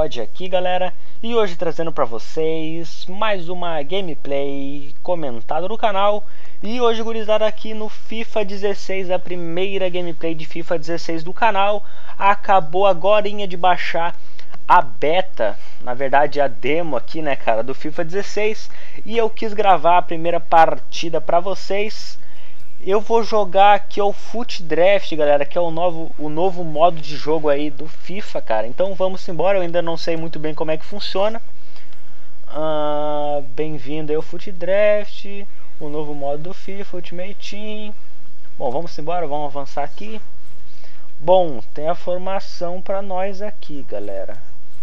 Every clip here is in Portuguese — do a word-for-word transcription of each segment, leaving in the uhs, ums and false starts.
Todd aqui, galera, e hoje trazendo para vocês mais uma gameplay comentada no canal. E hoje, gurizada, aqui no FIFA dezesseis, a primeira gameplay de FIFA dezesseis do canal. Acabou agorinha de baixar a beta, na verdade a demo aqui, né, cara, do FIFA dezesseis, e eu quis gravar a primeira partida para vocês. Eu vou jogar aqui o Foot Draft, galera, que é o novo, o novo modo de jogo aí do FIFA, cara. Então vamos embora, eu ainda não sei muito bem como é que funciona. Uh, Bem-vindo aí ao Foot Draft, o novo modo do FIFA, Ultimate Team. Bom, vamos embora, vamos avançar aqui. Bom, tem a formação para nós aqui, galera.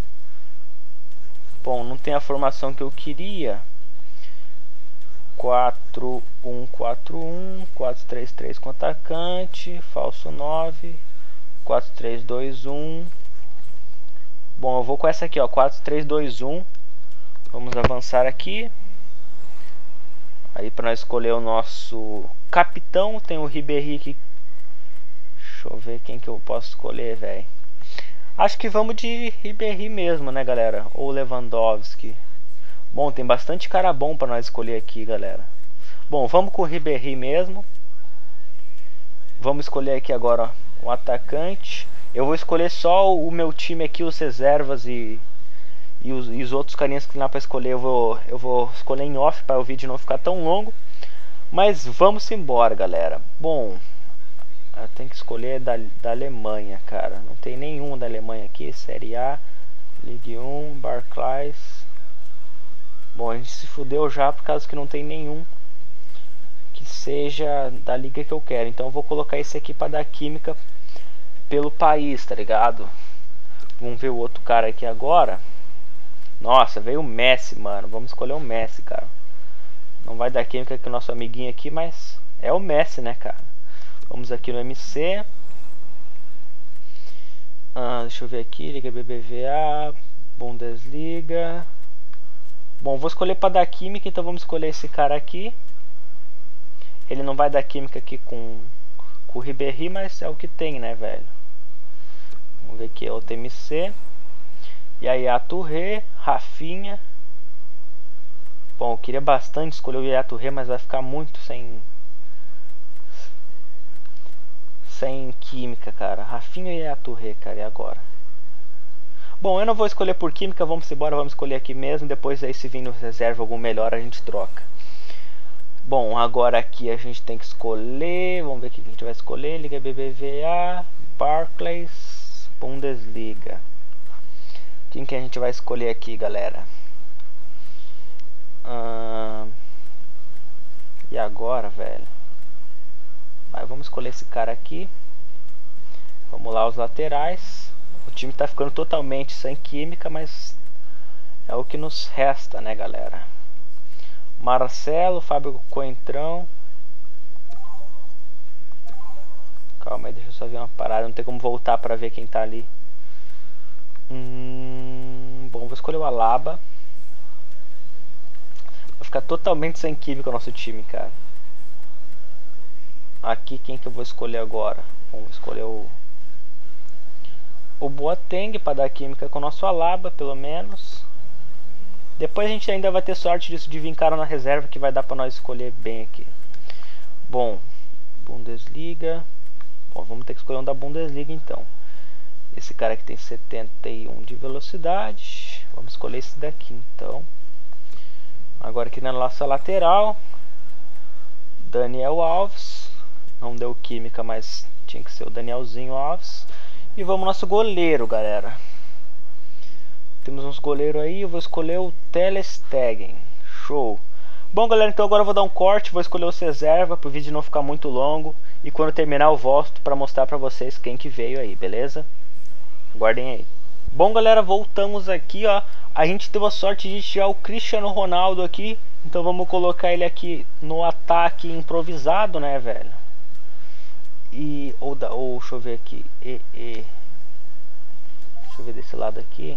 Bom, não tem a formação que eu queria. quatro um quatro um, quatro três três com atacante, falso nove, quatro três dois um. Bom, eu vou com essa aqui, ó, quatro três dois um. Vamos avançar aqui. Aí para nós escolher o nosso capitão, tem o Ribéry aqui. Deixa eu ver quem que eu posso escolher, velho. Acho que vamos de Ribéry mesmo, né, galera? Ou Lewandowski. Bom, tem bastante cara bom para nós escolher aqui, galera. Bom, vamos com o Ribéry mesmo. Vamos escolher aqui agora um atacante. Eu vou escolher só o meu time aqui, os reservas e, e, os, e os outros carinhas que tem lá para escolher. Eu vou, eu vou escolher em off para o vídeo não ficar tão longo. Mas vamos embora, galera. Bom, eu tenho que escolher da, da Alemanha, cara. Não tem nenhum da Alemanha aqui. Série A, Ligue um, Barclays. Bom, a gente se fudeu já por causa que não tem nenhum que seja da liga que eu quero. Então eu vou colocar esse aqui para dar química pelo país, tá ligado? Vamos ver o outro cara aqui agora. Nossa, veio o Messi, mano. Vamos escolher o Messi, cara. Não vai dar química com o nosso amiguinho aqui, mas é o Messi, né, cara? Vamos aqui no M C. Ah, deixa eu ver aqui. Liga B B V A, Bundesliga. Bom, vou escolher para dar química, então vamos escolher esse cara aqui. Ele não vai dar química aqui com, com o Ribéry, mas é o que tem, né, velho? Vamos ver aqui, é o T M C. E aí, a Touré, Rafinha. Bom, eu queria bastante escolher o Yaya Touré, mas vai ficar muito sem... Sem química, cara. Rafinha e Yaya Touré, cara, e agora? Bom, eu não vou escolher por química, vamos embora, vamos escolher aqui mesmo. Depois aí, se vir no reserva algum melhor, a gente troca. Bom, agora aqui a gente tem que escolher. Vamos ver aqui o que a gente vai escolher. Liga B B V A, Barclays, Bundesliga. Quem que a gente vai escolher aqui, galera? Hum... E agora, velho? Mas vamos escolher esse cara aqui. Vamos lá, os laterais. O time tá ficando totalmente sem química, mas é o que nos resta, né, galera? Marcelo, Fábio Coentrão. Calma aí, deixa eu só ver uma parada. Não tem como voltar pra ver quem tá ali. Hum, bom, vou escolher o Alaba. Vai ficar totalmente sem química o nosso time, cara. Aqui, quem que eu vou escolher agora? Vamos escolher o... O Boateng para dar química com o nosso Alaba, pelo menos. Depois a gente ainda vai ter sorte disso de vir cara na reserva, que vai dar para nós escolher bem aqui. Bom, Bundesliga. Bom, vamos ter que escolher um da Bundesliga então. Esse cara aqui tem setenta e um de velocidade. Vamos escolher esse daqui então. Agora aqui na nossa lateral, Daniel Alves. Não deu química, mas tinha que ser o Danielzinho Alves. E vamos ao nosso goleiro, galera. Temos uns goleiros aí. Eu vou escolher o Ter Stegen. Show. Bom, galera, então agora eu vou dar um corte. Vou escolher os reserva para o vídeo não ficar muito longo. E quando terminar eu volto para mostrar para vocês quem que veio aí, beleza? Aguardem aí. Bom, galera, voltamos aqui, ó. A gente teve a sorte de tirar o Cristiano Ronaldo aqui. Então vamos colocar ele aqui no ataque improvisado, né, velho? E, ou, da, ou deixa eu ver aqui e, e. Deixa eu ver desse lado aqui.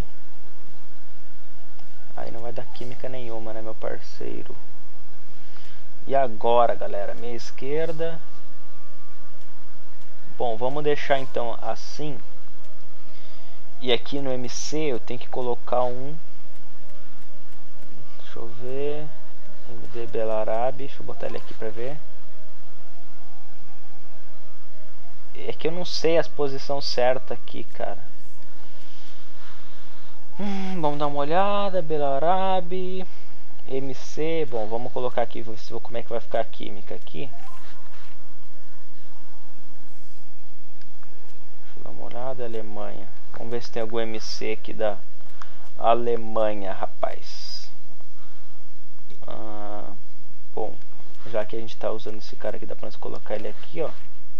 Aí não vai dar química nenhuma, né, meu parceiro? E agora, galera, minha esquerda. Bom, vamos deixar então assim. E aqui no M C eu tenho que colocar um... Deixa eu ver... M D Belarabe, deixa eu botar ele aqui pra ver. É que eu não sei as posições certas aqui, cara. Hum, vamos dar uma olhada. Belarabe, M C. Bom, vamos colocar aqui, vou ver como é que vai ficar a química aqui. Deixa eu dar uma olhada. Alemanha. Vamos ver se tem algum M C aqui da Alemanha, rapaz. Ah, bom, já que a gente tá usando esse cara aqui, dá pra nós colocar ele aqui, ó.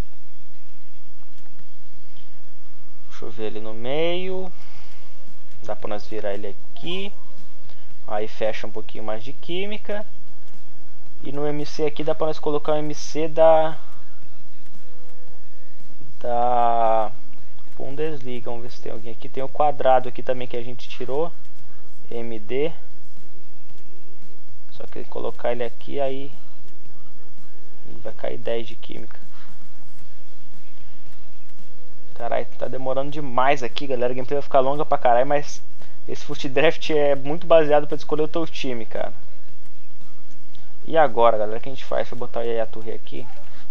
Deixa eu ver ele no meio. Dá pra nós virar ele aqui. Aí fecha um pouquinho mais de química. E no M C aqui dá pra nós colocar o M C da... Da... Bundesliga. Vamos ver se tem alguém aqui. Tem o quadrado aqui também que a gente tirou. M D. Só que colocar ele aqui, aí vai cair dez de química. Caralho, tá demorando demais aqui, galera. A gameplay vai ficar longa pra caralho, mas esse Foot Draft é muito baseado pra escolher o teu time, cara. E agora, galera, o que a gente faz? Deixa eu botar aí a torre aqui.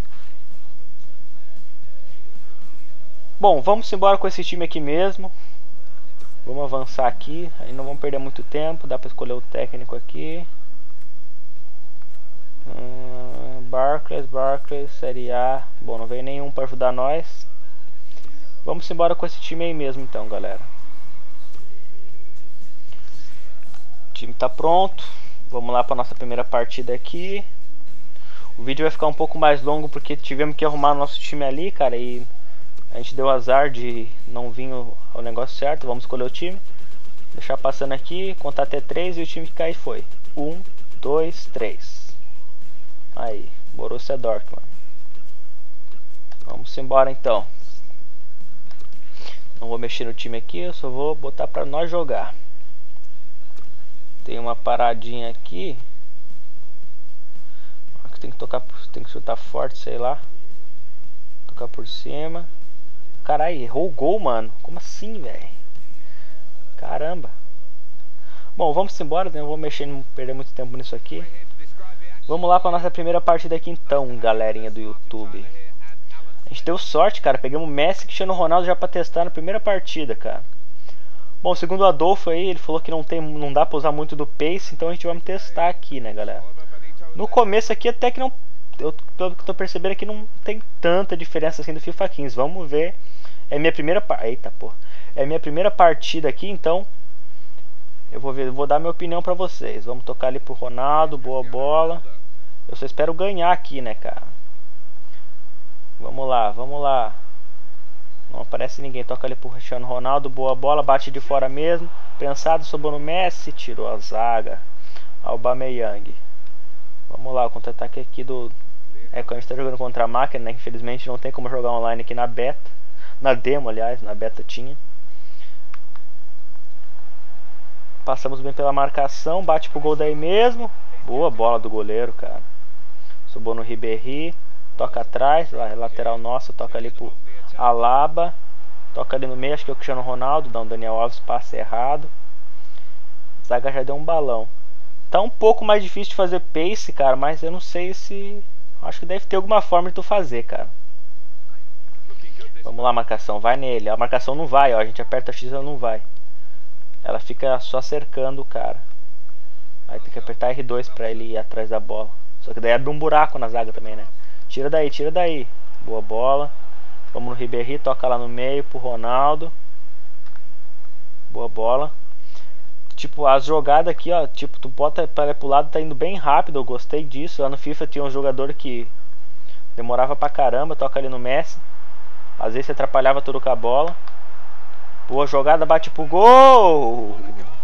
Bom, vamos embora com esse time aqui mesmo. Vamos avançar aqui, aí não vamos perder muito tempo. Dá pra escolher o técnico aqui. Hum, Barclays, Barclays, Série A. Bom, não veio nenhum para ajudar nós. Vamos embora com esse time aí mesmo então, galera. O time tá pronto. Vamos lá para nossa primeira partida aqui. O vídeo vai ficar um pouco mais longo porque tivemos que arrumar o nosso time ali, cara. E a gente deu azar de não vir o, o negócio certo. Vamos escolher o time. Deixar passando aqui, contar até três e o time que cair foi um, dois, três. Aí, Borussia Dortmund. Vamos embora então. Não vou mexer no time aqui, eu só vou botar pra nós jogar. Tem uma paradinha aqui. Tem que tocar, tem que chutar forte, sei lá. Tocar por cima. Caralho, errou o gol, mano. Como assim, velho? Caramba. Bom, vamos embora, né? Não vou mexer, não perder muito tempo nisso aqui. Vamos lá para nossa primeira partida aqui então, galerinha do YouTube. A gente deu sorte, cara. Pegamos o Messi e Cristiano Ronaldo já para testar na primeira partida, cara. Bom, segundo o Adolfo aí, ele falou que não, tem, não dá para usar muito do Pace, então a gente vai testar aqui, né, galera. No começo aqui até que não... Eu tô, tô percebendo que não tem tanta diferença assim do FIFA quinze. Vamos ver. É minha primeira... Eita, porra. É minha primeira partida aqui, então... Eu vou, ver, vou dar minha opinião pra vocês. Vamos tocar ali pro Ronaldo, boa bola. Eu só espero ganhar aqui, né, cara. Vamos lá, vamos lá. Não aparece ninguém, toca ali pro Cristiano Ronaldo, boa bola, bate de fora mesmo. Prensado, sobrou no Messi, tirou a zaga. Aubameyang. Vamos lá, o contra-ataque aqui do... É, quando a gente tá jogando contra a máquina, né, infelizmente não tem como jogar online aqui na beta. Na demo, aliás, na beta tinha. Passamos bem pela marcação, bate pro gol daí mesmo. Boa bola do goleiro, cara. Subiu no Ribéry, toca atrás, lateral nossa, toca ali pro Alaba. Toca ali no meio, acho que é o Cristiano Ronaldo, dá um Daniel Alves, passe errado. Zaga já deu um balão. Tá um pouco mais difícil de fazer pace, cara, mas eu não sei se... Acho que deve ter alguma forma de tu fazer, cara. Vamos lá, marcação, vai nele. A marcação não vai, ó, a gente aperta X e ela não vai. Ela fica só cercando o cara. Aí tem que apertar R dois pra ele ir atrás da bola. Só que daí abre um buraco na zaga também, né? Tira daí, tira daí. Boa bola. Vamos no Ribéry, toca lá no meio pro Ronaldo. Boa bola. Tipo, as jogadas aqui, ó. Tipo, tu bota para pro lado, tá indo bem rápido. Eu gostei disso. Lá no FIFA tinha um jogador que demorava pra caramba. Toca ali no Messi. Às vezes se atrapalhava tudo com a bola. Boa jogada, bate pro gol.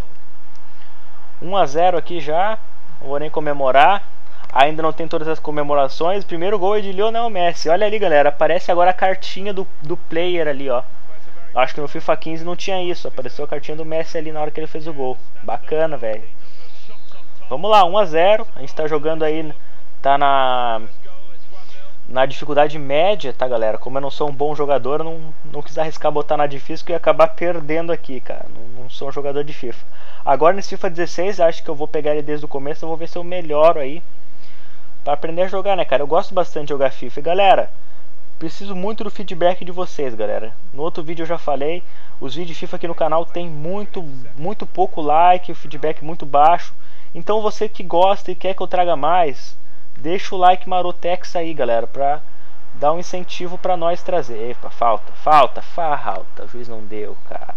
um a zero aqui já. Não vou nem comemorar. Ainda não tem todas as comemorações. Primeiro gol é de Lionel Messi. Olha ali, galera. Aparece agora a cartinha do, do player ali, ó. Acho que no FIFA quinze não tinha isso. Apareceu a cartinha do Messi ali na hora que ele fez o gol. Bacana, velho. Vamos lá, um a zero. A gente tá jogando aí. Tá na na dificuldade média, tá, galera? Como eu não sou um bom jogador, eu não, não quis arriscar botar na difícil, que eu ia acabar perdendo aqui, cara. Não, não sou um jogador de FIFA. Agora nesse FIFA dezesseis, acho que eu vou pegar ele desde o começo, eu vou ver se eu melhoro aí pra aprender a jogar, né, cara? Eu gosto bastante de jogar FIFA. E, galera, preciso muito do feedback de vocês, galera. No outro vídeo eu já falei, os vídeos de FIFA aqui no canal tem muito, muito pouco like, o feedback muito baixo. Então você que gosta e quer que eu traga mais, deixa o like marotex aí, galera, pra dar um incentivo pra nós trazer. Epa, falta, falta, falta. O juiz não deu, cara.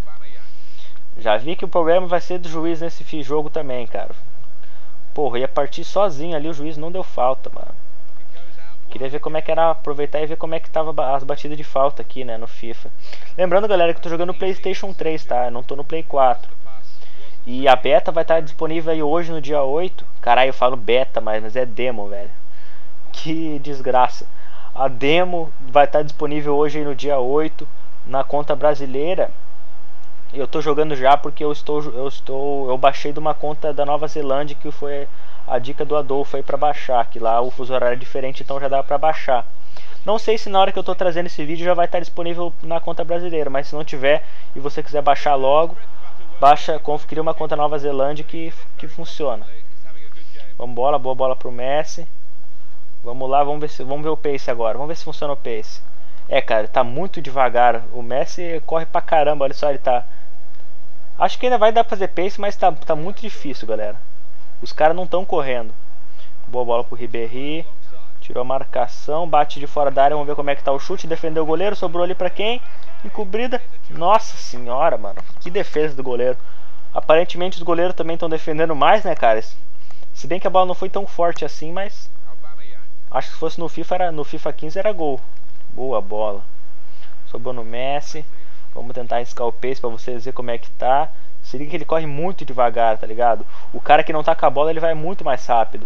Já vi que o problema vai ser do juiz nesse jogo também, cara. Porra, ia partir sozinho ali, o juiz não deu falta, mano. Queria ver como é que era, aproveitar e ver como é que tava as batidas de falta aqui, né, no FIFA. Lembrando, galera, que eu tô jogando no PlayStation três, tá? Eu não tô no Play quatro. E a beta vai estar disponível aí hoje no dia oito. Caralho, eu falo beta, mas, mas é demo, velho. Que desgraça. A demo vai estar disponível hoje aí no dia oito na conta brasileira. Eu tô jogando já porque eu estou eu estou eu baixei de uma conta da Nova Zelândia, que foi a dica do Adolfo aí para baixar, que lá o fuso horário é diferente, então já dá para baixar. Não sei se na hora que eu tô trazendo esse vídeo já vai estar disponível na conta brasileira, mas se não tiver e você quiser baixar logo, baixa, cria uma conta Nova Zelândia que, que funciona. Vamos bola, boa bola pro Messi. Vamos lá, vamos ver, se, vamos ver o pace agora. Vamos ver se funciona o pace. É, cara, tá muito devagar. O Messi corre pra caramba, olha só, ele tá... Acho que ainda vai dar pra fazer pace, mas tá, tá muito difícil, galera. Os caras não estão correndo. Boa bola pro Ribéry. Tirou a marcação, bate de fora da área, vamos ver como é que tá o chute. Defendeu o goleiro, sobrou ali pra quem? Encobrida. Nossa senhora, mano. Que defesa do goleiro. Aparentemente os goleiros também estão defendendo mais, né, cara? Se bem que a bola não foi tão forte assim, mas... Acho que se fosse no FIFA, era, no FIFA quinze era gol. Boa bola. Sobrou no Messi. Vamos tentar arriscar o pace pra vocês verem como é que tá. Se liga que ele corre muito devagar, tá ligado? O cara que não tá com a bola, ele vai muito mais rápido.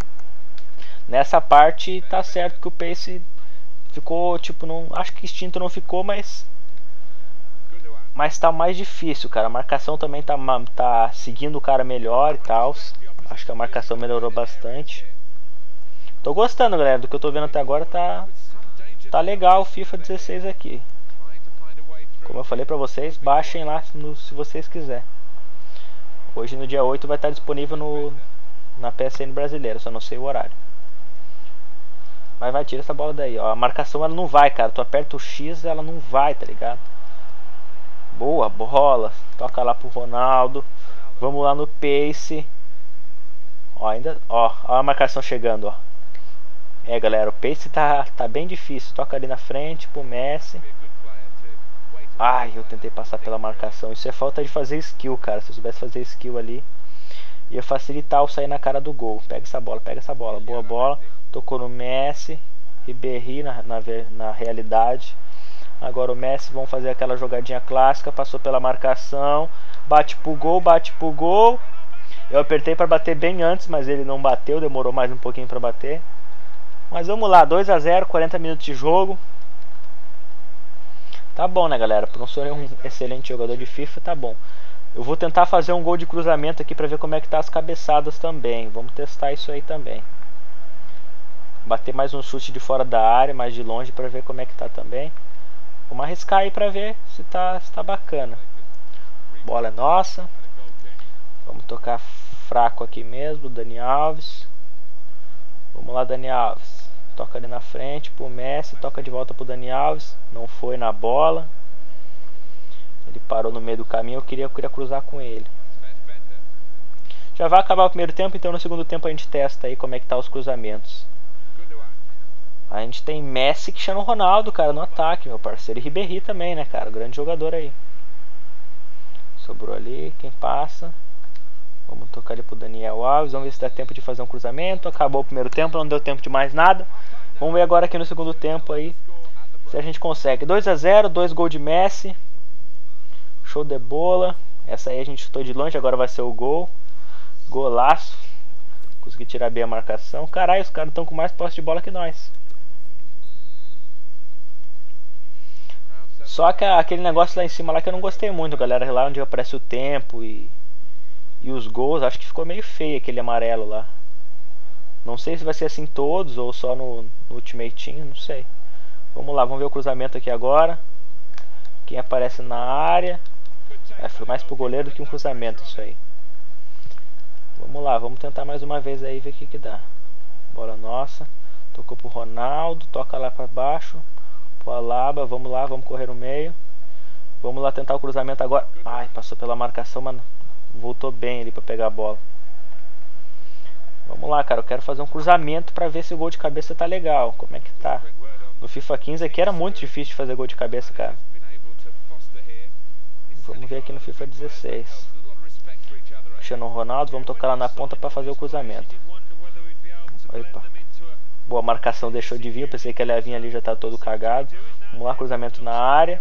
Nessa parte tá certo que o pace ficou, tipo, não, acho que instinto não ficou, mas mas tá mais difícil, cara. A marcação também tá, tá seguindo o cara melhor e tal. Acho que a marcação melhorou bastante. Tô gostando, galera, do que eu tô vendo até agora. Tá, tá legal o FIFA dezesseis aqui. Como eu falei pra vocês, baixem lá no, se vocês quiserem. Hoje no dia oito vai estar disponível no, na P S N brasileira, só não sei o horário. Mas vai, tira essa bola daí, ó. A marcação ela não vai, cara. Tu aperta o X, ela não vai, tá ligado? Boa bola. Toca lá pro Ronaldo. Vamos lá no pace. Ó, ainda, ó, ó a marcação chegando, ó. É, galera, o pace tá, tá bem difícil. Toca ali na frente pro Messi. Ai, eu tentei passar pela marcação. Isso é falta de fazer skill, cara. Se eu soubesse fazer skill ali, ia facilitar o sair na cara do gol. Pega essa bola, pega essa bola. Boa bola. Tocou no Messi. Ribéry na, na, na realidade. Agora o Messi, vamos fazer aquela jogadinha clássica. Passou pela marcação. Bate pro gol, bate pro gol. Eu apertei para bater bem antes, mas ele não bateu. Demorou mais um pouquinho para bater. Mas vamos lá, dois a zero, quarenta minutos de jogo. Tá bom, né, galera? Por não ser um excelente jogador de FIFA, tá bom. Eu vou tentar fazer um gol de cruzamento aqui pra ver como é que tá as cabeçadas também. Vamos testar isso aí também. Bater mais um chute de fora da área, mais de longe, pra ver como é que tá também. Vamos arriscar aí pra ver se tá, se tá bacana. Bola é nossa. Vamos tocar fraco aqui mesmo, Dani Alves. Vamos lá, Dani Alves. Toca ali na frente pro Messi, toca de volta pro Dani Alves. Não foi na bola. Ele parou no meio do caminho, eu queria, eu queria cruzar com ele. Já vai acabar o primeiro tempo, então no segundo tempo a gente testa aí como é que tá os cruzamentos. A gente tem Messi, Cristiano Ronaldo, cara, no ataque, meu parceiro. E Ribéry também, né, cara, grande jogador aí. Sobrou ali, quem passa? Vamos tocar ali pro Daniel Alves. Vamos ver se dá tempo de fazer um cruzamento. Acabou o primeiro tempo, não deu tempo de mais nada. Vamos ver agora aqui no segundo tempo aí se a gente consegue. dois a zero, dois gols de Messi. Show de bola. Essa aí a gente chutou de longe, agora vai ser o gol. Golaço. Consegui tirar bem a marcação. Caralho, os caras estão com mais posse de bola que nós. Só que aquele negócio lá em cima lá que eu não gostei muito, galera. Lá onde aparece o tempo e... E os gols, acho que ficou meio feio aquele amarelo lá. Não sei se vai ser assim todos ou só no, no Ultimate Team, não sei. Vamos lá, vamos ver o cruzamento aqui agora. Quem aparece na área. É, foi mais pro goleiro do que um cruzamento isso aí. Vamos lá, vamos tentar mais uma vez aí ver o que que dá. Bola nossa. Tocou pro Ronaldo, toca lá pra baixo. Pro Alaba, vamos lá, vamos correr no meio. Vamos lá tentar o cruzamento agora. Ai, passou pela marcação, mas voltou bem ali pra pegar a bola. Vamos lá, cara, eu quero fazer um cruzamento pra ver se o gol de cabeça tá legal. Como é que tá? No FIFA quinze aqui era muito difícil de fazer gol de cabeça, cara. Vamos ver aqui no FIFA dezesseis. Cristiano Ronaldo, vamos tocar lá na ponta pra fazer o cruzamento. Opa. Boa marcação, deixou de vir. Eu pensei que ele ia vir ali, já tá todo cagado. Vamos lá, cruzamento na área.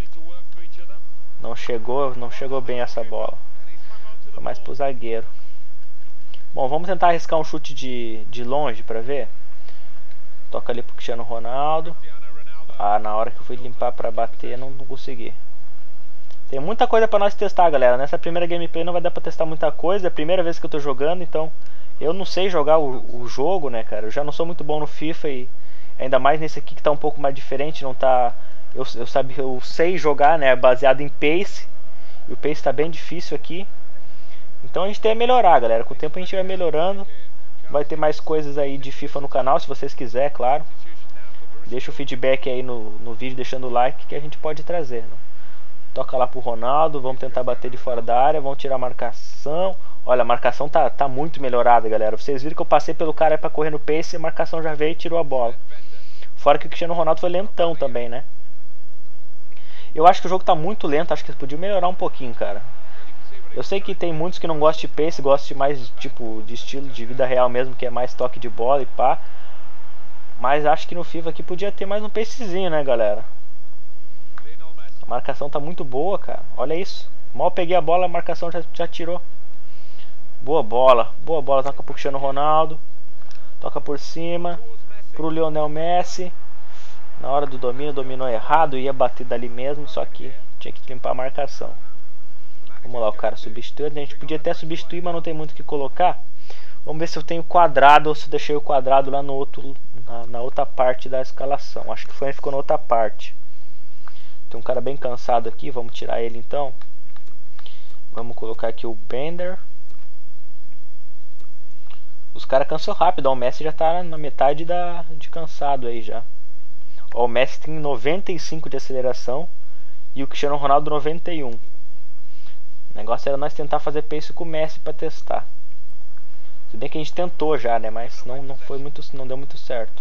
Não chegou, não chegou bem essa bola. Foi mais pro zagueiro. Bom, vamos tentar arriscar um chute de, de longe pra ver. Toca ali pro Cristiano Ronaldo. Ah, na hora que eu fui limpar pra bater, não, não consegui. Tem muita coisa pra nós testar, galera. Nessa primeira gameplay não vai dar pra testar muita coisa. É a primeira vez que eu tô jogando, então eu não sei jogar o, o jogo, né, cara. Eu já não sou muito bom no FIFA e ainda mais nesse aqui que tá um pouco mais diferente. Não tá... Eu, eu, sabe, eu sei jogar, né, baseado em pace. E o pace tá bem difícil aqui. Então a gente tem que melhorar, galera. Com o tempo a gente vai melhorando. Vai ter mais coisas aí de FIFA no canal, se vocês quiserem, claro. Deixa o feedback aí no, no vídeo, deixando o like, que a gente pode trazer, né? Toca lá pro Ronaldo, vamos tentar bater de fora da área, vamos tirar a marcação. Olha, a marcação tá, tá muito melhorada, galera. Vocês viram que eu passei pelo cara pra correr no pace e a marcação já veio e tirou a bola. Fora que o Cristiano Ronaldo foi lentão também, né? Eu acho que o jogo tá muito lento, acho que eles podiam melhorar um pouquinho, cara. Eu sei que tem muitos que não gostam de pace, gostam de mais tipo de estilo de vida real mesmo, que é mais toque de bola e pá. Mas acho que no FIFA aqui podia ter mais um pacezinho, né, galera? A marcação tá muito boa, cara. Olha isso. Mal peguei a bola, a marcação já, já tirou. Boa bola. Boa bola. Toca pro Cristiano Ronaldo. Toca por cima. Pro Lionel Messi. Na hora do domínio, dominou errado. Ia bater dali mesmo, só que tinha que limpar a marcação. Vamos lá, o cara substituiu. A gente podia até substituir, mas não tem muito o que colocar. Vamos ver se eu tenho quadrado ou se eu deixei o quadrado lá no outro, na, na outra parte da escalação. Acho que foi, ficou na outra parte. Tem um cara bem cansado aqui, vamos tirar ele então. Vamos colocar aqui o Bender. Os caras cansam rápido, ó, o Messi já tá na metade da, de cansado aí já. Ó, o Messi tem noventa e cinco de aceleração e o Cristiano Ronaldo noventa e um. O negócio era nós tentar fazer pace com o Messi para testar. Se bem que a gente tentou já, né, mas não, não, foi muito, não deu muito certo.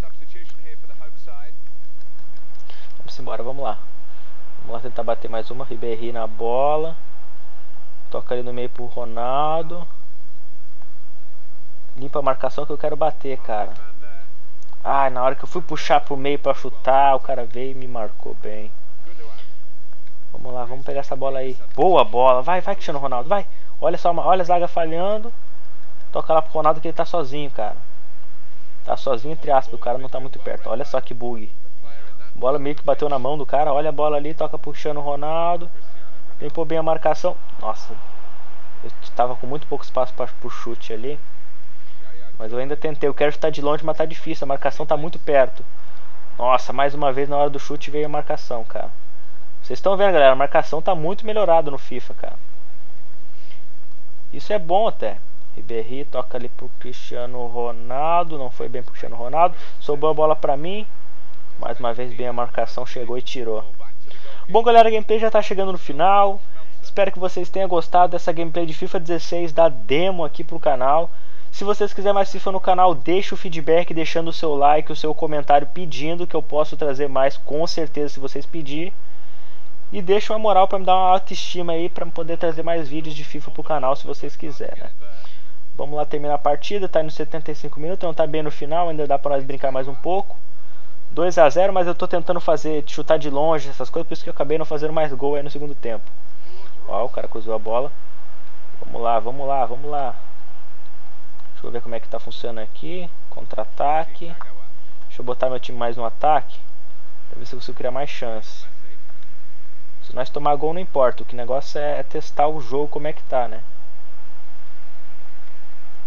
Vamos embora, vamos lá. Vamos lá tentar bater mais uma. Ribéry na bola. Toca ali no meio pro Ronaldo. Limpa a marcação que eu quero bater, cara. Ah, na hora que eu fui puxar pro meio pra chutar, o cara veio e me marcou bem. Vamos lá, vamos pegar essa bola aí. Boa bola. Vai, vai, Cristiano Ronaldo, vai. Olha só, olha a zaga falhando. Toca lá pro Ronaldo que ele tá sozinho, cara. Tá sozinho, entre aspas, o cara não tá muito perto. Olha só que bug. Bola meio que bateu na mão do cara. Olha a bola ali, toca pro Cristiano Ronaldo. Limpou bem a marcação. Nossa, eu tava com muito pouco espaço para pro chute ali. Mas eu ainda tentei. Eu quero chutar de longe, mas tá difícil. A marcação tá muito perto. Nossa, mais uma vez na hora do chute veio a marcação, cara. Vocês estão vendo, galera? A marcação tá muito melhorada no FIFA, cara. Isso é bom até. Ribéry toca ali pro Cristiano Ronaldo. Não foi bem pro Cristiano Ronaldo. Sobrou a bola pra mim. Mais uma vez bem a marcação, chegou e tirou. Bom, galera, a gameplay já tá chegando no final. Espero que vocês tenham gostado dessa gameplay de FIFA dezesseis da demo aqui pro canal. Se vocês quiserem mais FIFA no canal, deixa o feedback, deixando o seu like, o seu comentário pedindo que eu possa trazer mais, com certeza, se vocês pedirem. E deixa uma moral para me dar uma autoestima aí, para poder trazer mais vídeos de FIFA pro canal, se vocês quiserem, né? Vamos lá terminar a partida, tá nos setenta e cinco minutos, não tá bem no final, ainda dá para nós brincar mais um pouco. dois a zero, mas eu tô tentando fazer, chutar de longe, essas coisas, por isso que eu acabei não fazendo mais gol aí no segundo tempo. Ó, o cara cruzou a bola. Vamos lá, vamos lá, vamos lá. Deixa eu ver como é que tá funcionando aqui. Contra-ataque. Deixa eu botar meu time mais no ataque, pra ver se eu consigo criar mais chance. Se nós tomar gol não importa, o negócio é testar o jogo como é que tá, né? Vamos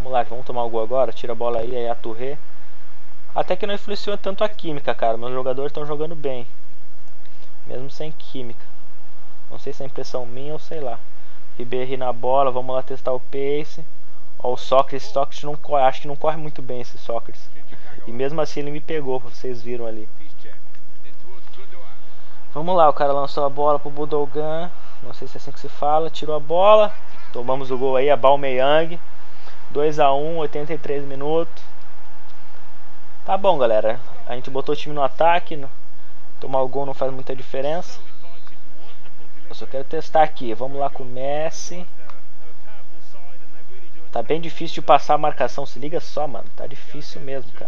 Vamos lá, vamos tomar o gol agora. Tira a bola aí, aí a Touré. Até que não influenciou tanto a química, cara. Meus jogadores estão jogando bem. Mesmo sem química. Não sei se é impressão minha ou sei lá. Ribéry na bola, vamos lá testar o pace. Ó, o Sócrates, Sócrates não corre, acho que não corre muito bem esse Sócrates. E mesmo assim ele me pegou, vocês viram ali. Vamos lá, o cara lançou a bola pro Budogan. Não sei se é assim que se fala. Tirou a bola. Tomamos o gol aí, a Aubameyang. dois a um, oitenta e três minutos. Tá bom, galera. A gente botou o time no ataque. Tomar o gol não faz muita diferença. Eu só quero testar aqui. Vamos lá com o Messi. Tá bem difícil de passar a marcação. Se liga só, mano. Tá difícil mesmo, cara.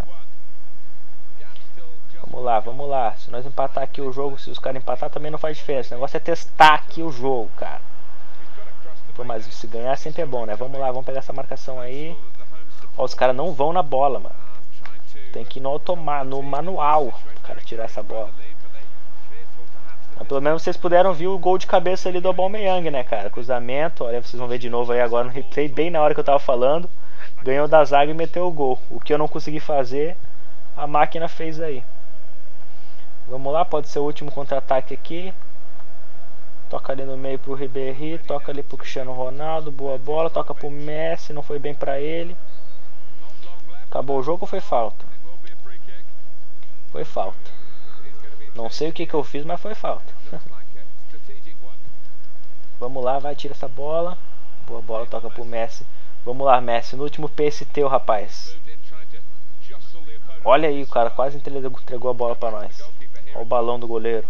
Vamos lá, vamos lá. Se nós empatar aqui o jogo, se os caras empatar também não faz diferença. O negócio é testar aqui o jogo, cara. Pô, mas se ganhar sempre é bom, né? Vamos lá, vamos pegar essa marcação aí. Ó, os caras não vão na bola, mano. Tem que ir no automático, no manual, o cara tirar essa bola. Mas pelo menos vocês puderam ver o gol de cabeça ali do Aubameyang, né, cara? Cruzamento, olha, vocês vão ver de novo aí agora no replay, bem na hora que eu tava falando. Ganhou da zaga e meteu o gol. O que eu não consegui fazer, a máquina fez aí. Vamos lá, pode ser o último contra-ataque aqui. Toca ali no meio pro Ribéry, toca ali pro Cristiano Ronaldo, boa bola, toca pro Messi, não foi bem pra ele. Acabou o jogo ou foi falta? Foi falta. Não sei o que que eu fiz, mas foi falta. Vamos lá, vai, tira essa bola. Boa bola, toca pro Messi. Vamos lá, Messi, no último pace teu, rapaz. Olha aí, o cara quase entregou a bola pra nós. Olha o balão do goleiro.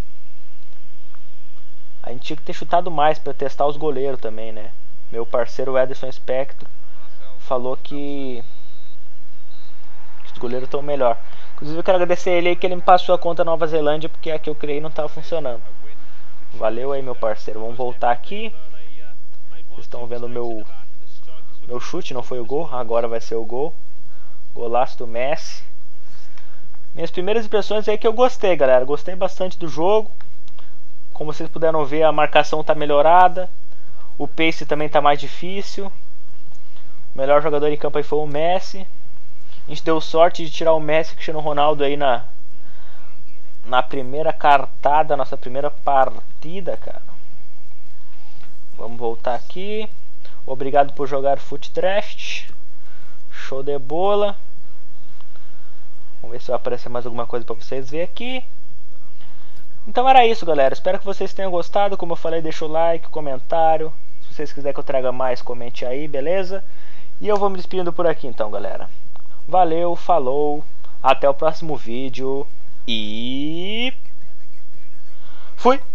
A gente tinha que ter chutado mais pra testar os goleiros também, né? Meu parceiro Ederson Espectro falou que, que os goleiros estão melhor. Inclusive eu quero agradecer a ele aí que ele me passou a conta Nova Zelândia, porque a que eu criei não estava funcionando. Valeu aí, meu parceiro. Vamos voltar aqui. Vocês estão vendo o meu, meu chute, não foi o gol. Agora vai ser o gol. Golaço do Messi. Minhas primeiras impressões é que eu gostei, galera. Gostei bastante do jogo. Como vocês puderam ver, a marcação está melhorada. O pace também está mais difícil. O melhor jogador em campo aí foi o Messi. A gente deu sorte de tirar o Messi e o Cristiano Ronaldo aí na, na primeira cartada, nossa primeira partida, cara. Vamos voltar aqui. Obrigado por jogar Foot Draft. Show de bola. Vamos ver se vai aparecer mais alguma coisa para vocês verem aqui. Então era isso, galera. Espero que vocês tenham gostado. Como eu falei, deixa o like, comentário. Se vocês quiserem que eu traga mais, comente aí, beleza? E eu vou me despedindo por aqui então, galera. Valeu, falou, até o próximo vídeo e fui!